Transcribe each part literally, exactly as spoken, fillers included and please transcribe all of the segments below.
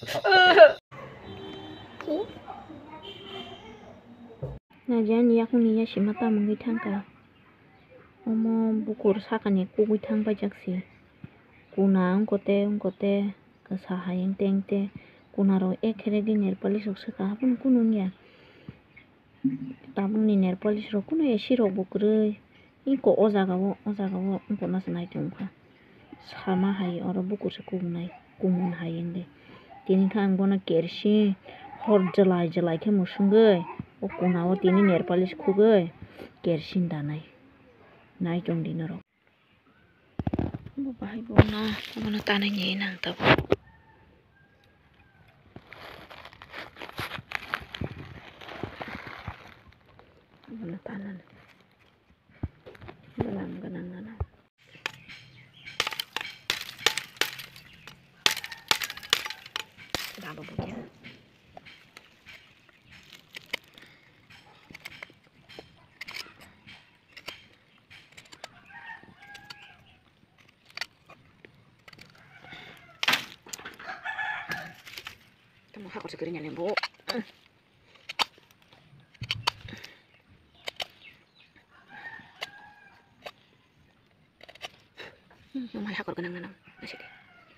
Najan ya kuni ya shimata mungi tangka. Omo bukur sakani kugi tang bajaksi. Kuna ungkote ungkote kesaha yang tengte. Kuna ro ekhere di nail polish rok seka hapun kunun ya. Tabung ni nail polish rok kuno ya shiro bukurui. Iko ozaga wo ozaga wo ungko nasa nai tungka. Sama hai oro bukur se kumunai kumun hai ende. Tini kang bona kershi hor jelai jelai ke musungai. O kuna wo tini nail polish kugai. Kershin danai. Nai jong dino rok. Bo bahai bona bona tanai nye nang tabo. Bona tanan. Dalam ganang ganang. Sudah apa bukan? Kamu hak harus segera nyalain bu. Mama hak harus ganang ganang. Masih deh.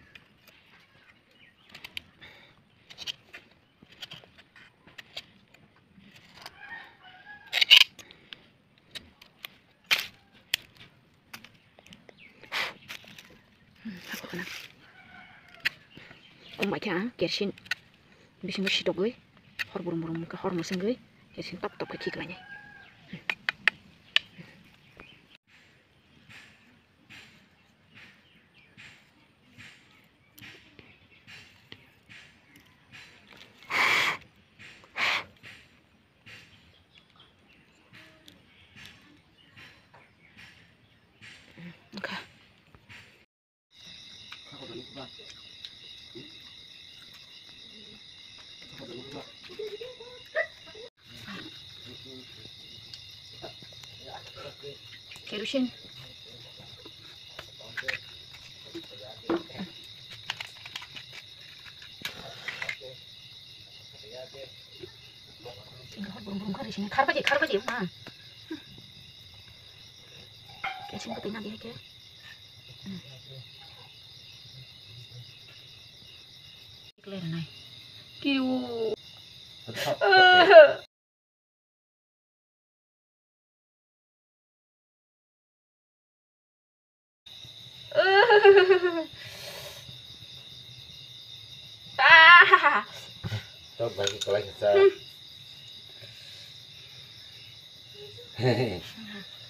Hak ganang. Oh my god, kershin. Bisa nggak dog gue, hor burung burung muka hor musim gue, kershin top top kaki kelanya. Oke. Kerosene. Tinggal burung-burung kari sini. Kar baji, kar baji, mah. Kerosene ketinggalan dia ke. Clear nai. Kiu. Ah. Coba bagi kalau kita.